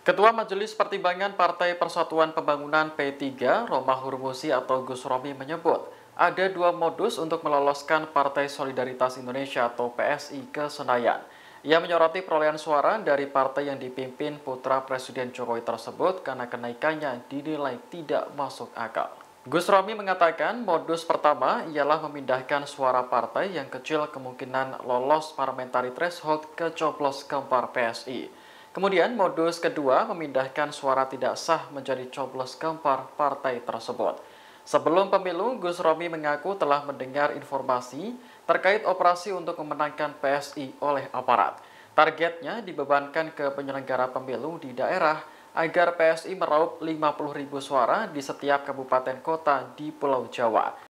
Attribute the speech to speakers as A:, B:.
A: Ketua Majelis Pertimbangan Partai Persatuan Pembangunan P3, Romah Hurmusi atau Gus Romi menyebut, ada dua modus untuk meloloskan Partai Solidaritas Indonesia atau PSI ke Senayan. Ia menyoroti perolehan suara dari partai yang dipimpin putra Presiden Jokowi tersebut karena kenaikannya dinilai tidak masuk akal. Gus Romi mengatakan modus pertama ialah memindahkan suara partai yang kecil kemungkinan lolos parliamentary threshold ke coblos keempat PSI. Kemudian modus kedua memindahkan suara tidak sah menjadi coblos keempat partai tersebut. Sebelum pemilu, Gus Romi mengaku telah mendengar informasi terkait operasi untuk memenangkan PSI oleh aparat. Targetnya dibebankan ke penyelenggara pemilu di daerah agar PSI meraup 50.000 suara di setiap kabupaten kota di Pulau Jawa.